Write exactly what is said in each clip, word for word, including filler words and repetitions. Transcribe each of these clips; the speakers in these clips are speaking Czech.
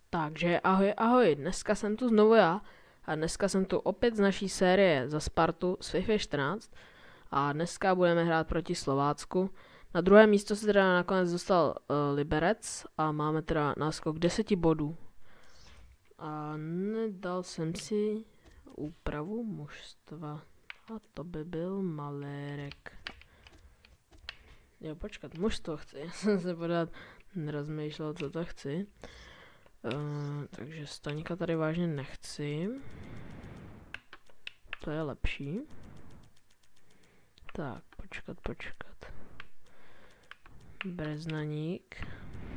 Takže ahoj, ahoj, dneska jsem tu znovu já a dneska jsem tu opět z naší série za Spartu z FIFA čtrnáct a dneska budeme hrát proti Slovácku. Na druhé místo se teda nakonec dostal uh, Liberec a máme teda náskok deseti bodů. A nedal jsem si úpravu mužstva a to by byl Malérek. Jo, počkat, mužstvo chci, já jsem se pořád nerozmýšlel, co to chci. Uh, takže Staňka tady vážně nechci. To je lepší. Tak, počkat, počkat. Breznaník.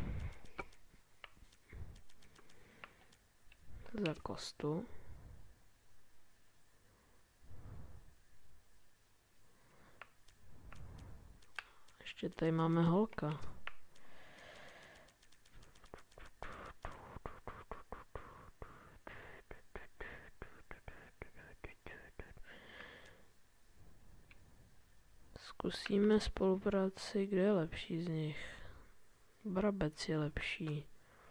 Za Kostu. Ještě tady máme Holka. Zkusíme spolupráci, kde je lepší z nich. Brabec je lepší.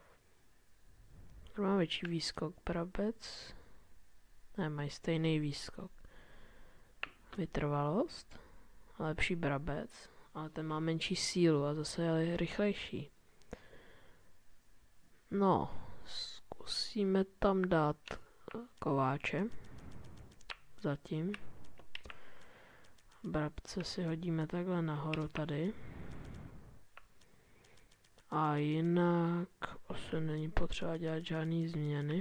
Má větší výskok Brabec. Ne, mají stejný výskok. Vytrvalost. Lepší Brabec. Ale ten má menší sílu a zase je rychlejší. No, zkusíme tam dát Kováče. Zatím. Brabce si hodíme takhle nahoru tady. A jinak asi není potřeba dělat žádný změny.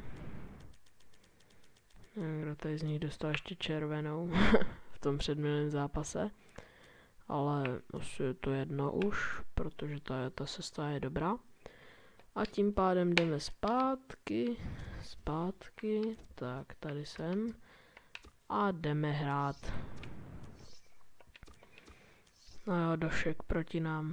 Nevím, kdo tady z nich dostal ještě červenou v tom předminulém zápase. Ale asi je to jedno už, protože ta, ta sestava je dobrá. A tím pádem jdeme zpátky, zpátky, tak tady jsem. A jdeme hrát. No jo, Došek proti nám.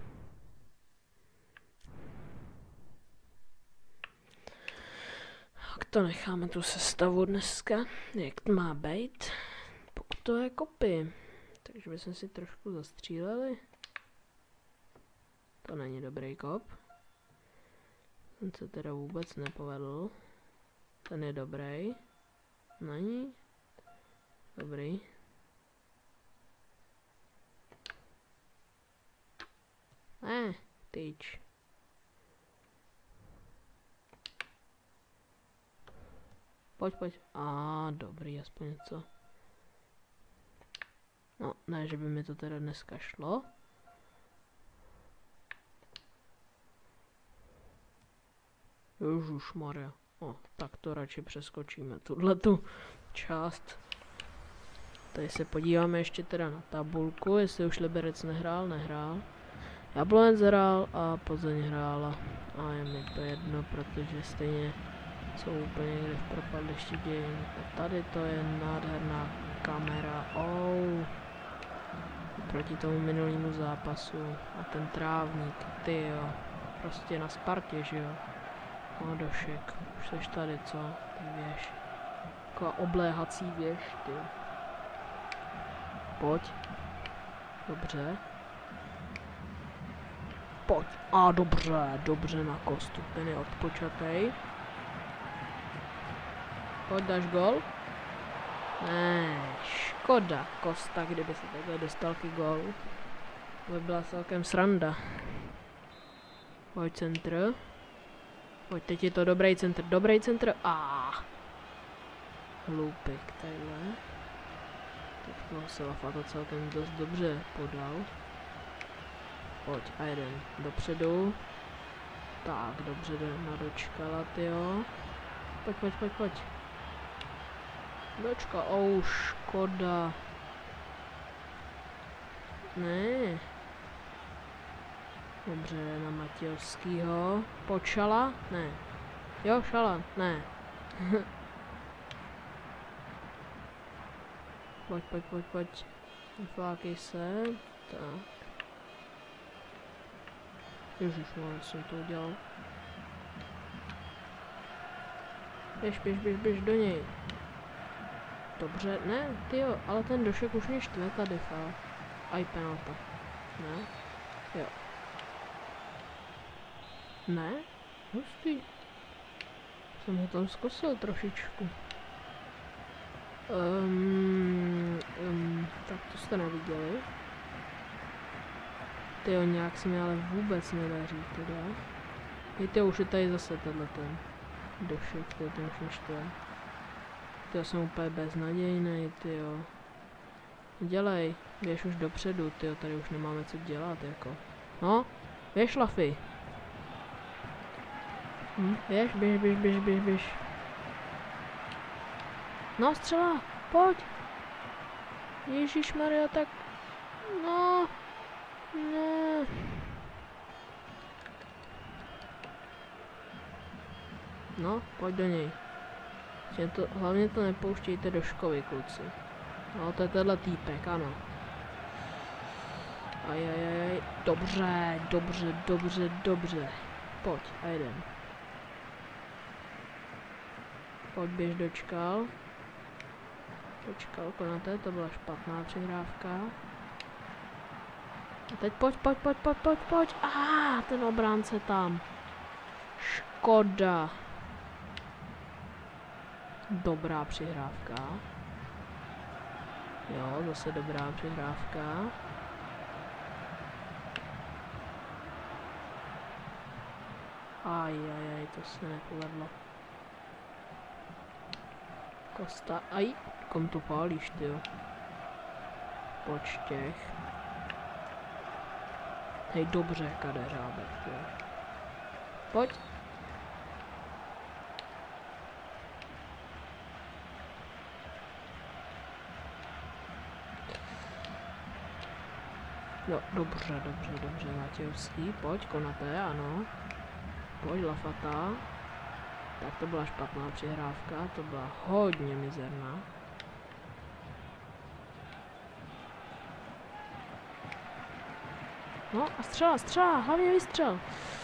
Tak to necháme tu sestavu dneska, jak to má být. Pokud to je kopy. Takže bychom si trošku zastříleli. To není dobrý kop. Ten se teda vůbec nepovedl. Ten je dobrý. Není? Dobrý. Ne, tyč. Pojď, pojď. A dobrý, aspoň něco. No, ne, že by mi to teda dneska šlo. Ježušmarja. O, tak to radši přeskočíme, tuhletu část. Tady se podíváme ještě teda na tabulku, jestli už Liberec nehrál, nehrál. Jablonec hrál a Plzeň hrála. A je mi to jedno, protože stejně jsou úplně někde v propadlišti dějin. A tady to je nádherná kamera. Oh. Proti tomu minulému zápasu. A ten trávník, ty jo. Prostě na Spartě, že jo. No, Došek. Už seš tady, co? Ty věž. Taková obléhací věž, ty. Pojď. Dobře. Pojď. A dobře, dobře na Kostu. Ten je odpočatej. Pojď, dáš gol? Ne, škoda Kosta, kdyby se takhle dostal k gólu. To by byla celkem sranda. Pojď centr. Pojď, teď je to dobrý centr, dobrý centr. A Hlupik tadyhle. Tak toho se Lafa to celkem dost dobře podal. Pojď, a jeden dopředu. Tak, dobře na dočkala, tyjo. Pojď, pojď, pojď, pojď. Dočka, oh, škoda. Ne. Dobře, na Matějovskýho. Pojď Šala? Ne. Jo, Šala? Ne. Pojď, pojď, pojď, pojď. Vyflákej se. Tak. Ježišmarja, jsem to udělal. Běž, běž, běž, běž do něj. Dobře, ne, tyjo, ale ten Došek už mě štve tady, fakt. Aj penalta. Ne? Jo. Ne? Hustý. Jsem ho tam zkusil trošičku. Um, um, tak to jste neviděli. Tyjo, nějak se mi ale vůbec nedaří teda. Víte, už je tady zase tenhle ten došek, to je ten už neštve. Tyjo, jsem úplně beznadějnej, tyjo. Dělej, běž už dopředu, tyjo, tady už nemáme co dělat, jako. No, běž, Lafy. Hm, běž, běž, běž, běž, běž, běž. No, střela, pojď. Ježišmarja, tak... No... Ne. No, pojď do něj. To, hlavně to nepouštějte do školy, kluci. No, to je tenhle týpek, ano. Ajajaj, dobře, dobře, dobře, dobře. Pojď, a jeden. Pojď, běž dočkal. Dočkal, konaté, to byla špatná přihrávka. A teď pojď, pojď, pojď, pojď, pojď, pojď. Ah, ten obránce tam. Škoda. Dobrá přihrávka. Jo, zase dobrá přihrávka. Ajajaj, to se nepovedlo. Kosta, aj, kom to pálíš, tyjo. Počtěch. Hej, dobře, kadeřábek, tyjo. Pojď. Jo, dobře, dobře, dobře, Matějovský, pojď, Konaté, ano. Pojď, Lafata. Tak to byla špatná přihrávka, to byla hodně mizerná. No a střela, střela, hlavně vystřel.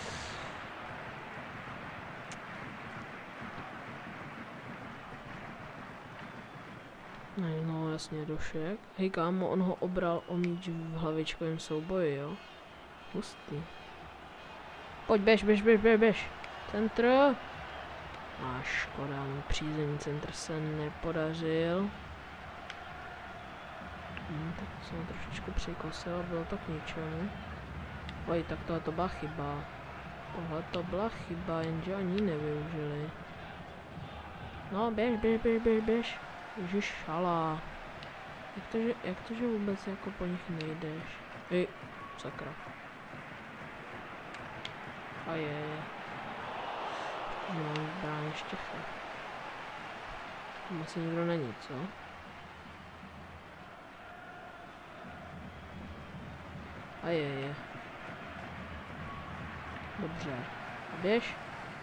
No jasně, došek. Hej kámo, on ho obral o míč v hlavičkovém souboji, jo. Hustý. Pojď, běž, běž, běž, běž, běž. Centr. A škoda, přízemní centr se nepodařil. Hm, tak jsem trošičku přikosil, bylo to k ničemu. Oj, tak tohle to byla chyba. Tohle to byla chyba, jenže oni nevyužili. No, běž, běž, běž, běž, běž. Ježiš, šala. Jak to, že, jak to, že vůbec jako po nich nejdeš? Ej, sakra. A je, je. Mám bráně štěcha. Tam asi nikdo není, co? A je, je. Dobře. A běž.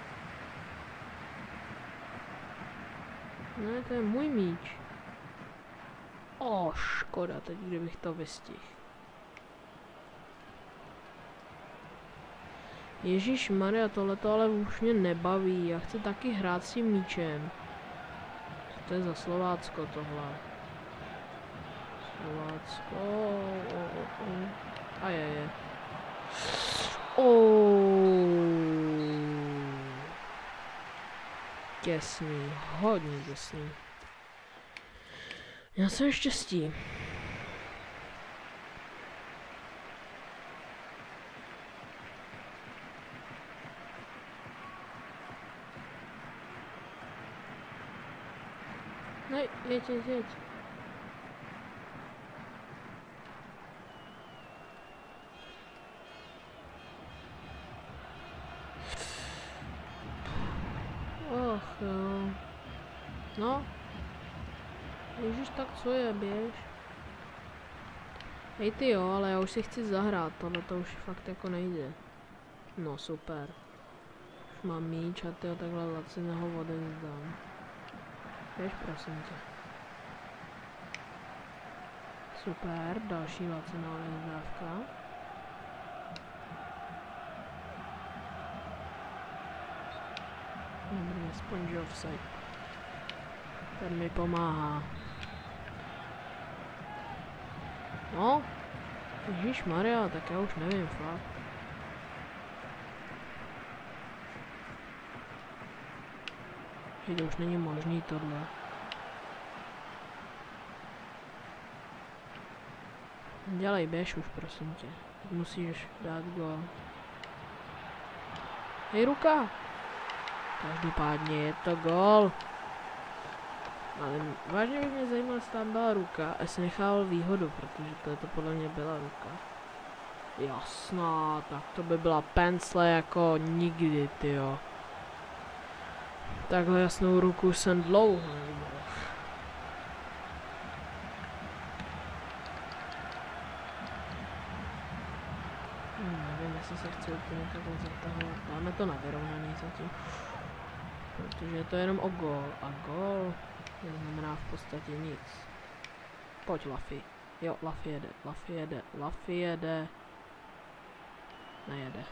Ne, to je můj míč. O, škoda, teď kdybych to vystihl. Ježíš Maria, tohleto ale už mě nebaví. Já chci taky hrát s tím míčem. Co to je za Slovácko tohle? Slovácko. Oh, oh, oh. A je, je. Oh. Těsný, hodně těsný. Já jsem štěstí. Ne, jeď, jeď, jeď. Och jo. No. Ježiš, tak co je, běž. Hej ty jo, ale já už si chci zahrát, tohle to už fakt jako nejde. No super. Už mám míč a tyjo, takhle laciného odevzdám. Běž, prosím tě. Super, další laciná odevzdávka. Dobrý, aspoň že offside. Ten mi pomáhá. No, ježišmarja, tak já už nevím, fakt. Že to už není možný tohle. Dělej, běž už, prosím tě. Musíš dát gól. Hej, ruka! Každopádně je to gól. Ale vážně by mě zajímalo, jestli tam byla ruka a jestli nechával výhodu, protože to, to podle mě byla ruka. Jasná, tak to by byla pencle jako nikdy, tyjo. Takhle jasnou ruku jsem dlouho neviděl. Hmm, nevím, jestli se chci úplně takhle zatahovat. Dáme to na vyrovnaný zatím. Protože je to jenom o gól. A gól neznamená v podstatě nic. Pojď, Laffy. Jo, Laffy jede, Laffy jede, Laffy jede. Nejede.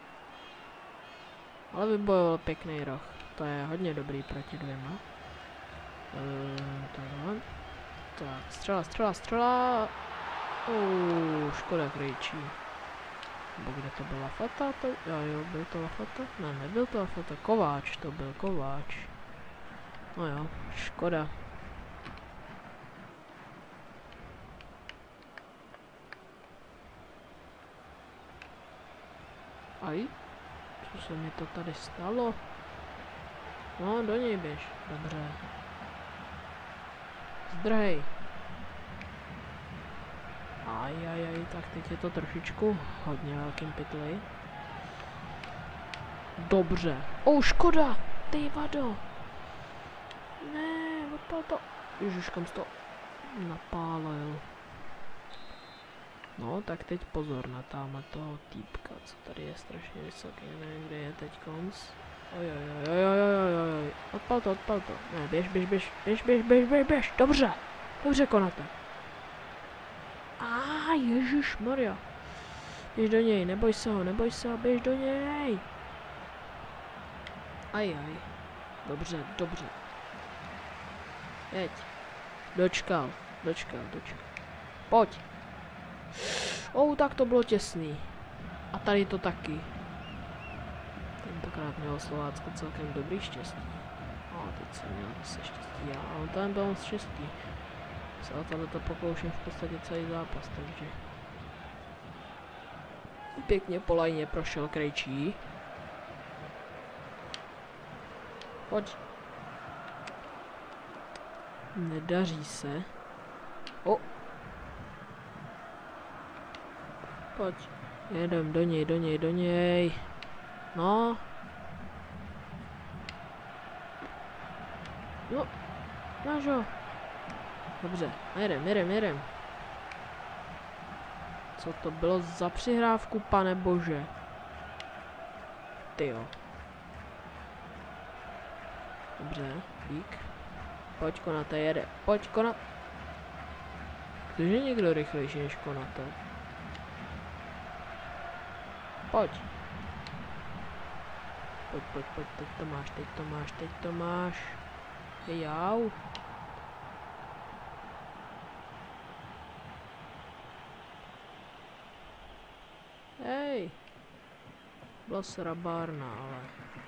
Ale vybojoval pěkný roh. To je hodně dobrý proti dvěma. Ehm, takhle. Tak, střela, střela, střela. Uuu, škoda Krejčí. Nebo kde to byla Lafata? To, jo, jo, byl to Lafata? Ne, nebyl to Lafata, Kováč, to byl Kováč. No jo, škoda. Aj, co se mi to tady stalo? No, do něj běž, dobře. Zdrhej. Aj, aj, aj, tak teď je to trošičku hodně velkým pytli. Dobře. Oh, škoda! Ty vado! Ne, odpal to. Ježiš, kam jsi to napálil. No, tak teď pozor na tamhle toho týpka, co tady je strašně vysoký, nevím, kde je teď konc. Oj, oj, oj, oj, oj, oj, oj, odpal to, odpal to. Ne, běž, běž, běž, běž, běž, běž, běž, běž, dobře, dobře, Konate. A Ježíš Maria. Běž do něj, neboj se ho, neboj se ho, běž do něj. Aj, aj. Dobře, dobře. Jeď. Dočkal, dočkal, dočkal. Pojď. Oh, tak to bylo těsný. A tady to taky. Tentokrát mělo Slovácko celkem dobrý štěstí. A teď jsem měl zase štěstí, ale tam byl moc štěstí. Se o tohle to pokouším v podstatě celý zápas, takže... Pěkně po lajně prošel Krejčí. Pojď. Nedaří se. O! Pojď. Jedem do něj, do něj, do něj. No. No. Máš ho. Dobře, jedem, jedem, jedem. Co to bylo za přihrávku, pane bože? Tyjo. Dobře, dík. Pojď, Konate, jede. Pojď, Konate. Protože někdo rychlejší než Konate. Pojď. Pojď, pojď, pojď, teď to máš, teď to máš, teď to máš. Jau. Hej. Byla srabárna, ale...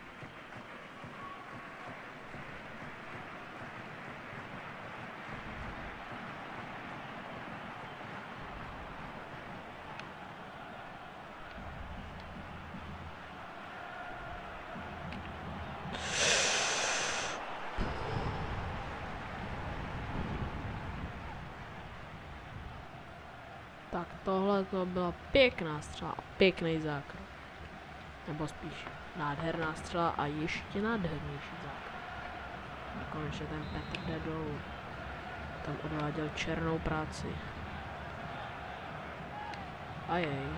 Tak tohle to byla pěkná střela a pěkný zákrok. Nebo spíš nádherná střela a ještě nádhernější zákrok. A konečně ten Petr jde dolů. Tam odváděl černou práci. Ajej.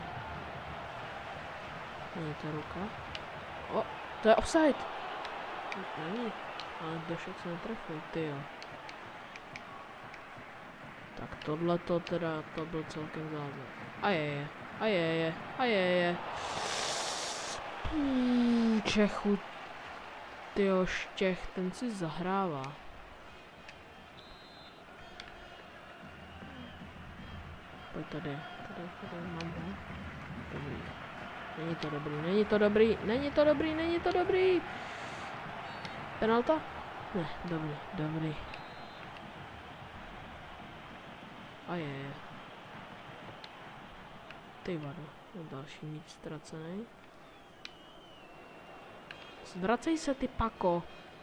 Není to ruka? O, to je offside! Není, ale Došek se netrefil, tyjo. Tak tohle to teda, to byl celkem zázrak. Ajeje, ajeje, ajeje. Hmm, Čechu, tyjo, Štěch, ten si zahrává. Pojď tady, tady, tady, mám ho. Dobrý. Není to dobrý, není to dobrý, není to dobrý, není to dobrý. Penalta? Ne, dobrý, dobrý. A je, je. Ty vado, další míč ztracený. Zvracej se, ty pako.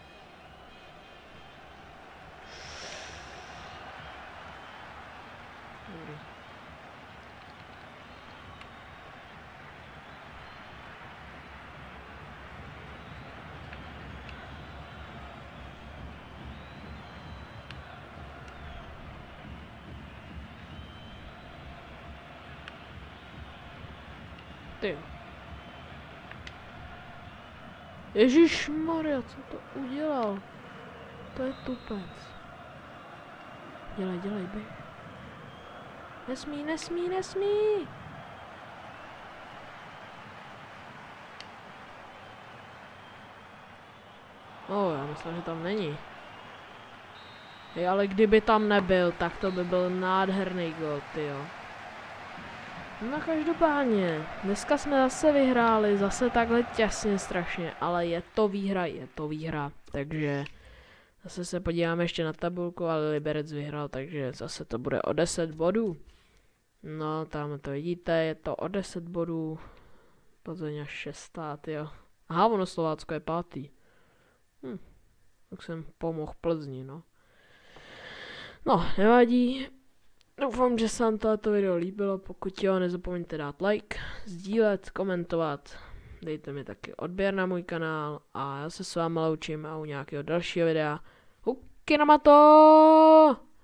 Dobrý. Ty. Ježišmarja, co to udělal? To je tupec. Dělej, dělej, běž. Nesmí, nesmí, nesmí. No, já myslím, že tam není. Hej, ale kdyby tam nebyl, tak to by byl nádherný gol, tyjo. No každopádně, dneska jsme zase vyhráli, zase takhle těsně strašně, ale je to výhra, je to výhra, takže zase se podíváme ještě na tabulku, ale Liberec vyhrál, takže zase to bude o deset bodů. No, tam to vidíte, je to o deset bodů, Plzeň až šestát, jo. Aha, ono Slovácko je pátý. Hm, tak jsem pomohl Plzni, no. No, nevadí. Doufám, že se vám tohleto video líbilo, pokud jo, nezapomeňte dát like, sdílet, komentovat, dejte mi taky odběr na můj kanál a já se s vámi loučím a u nějakého dalšího videa. Huky na mato!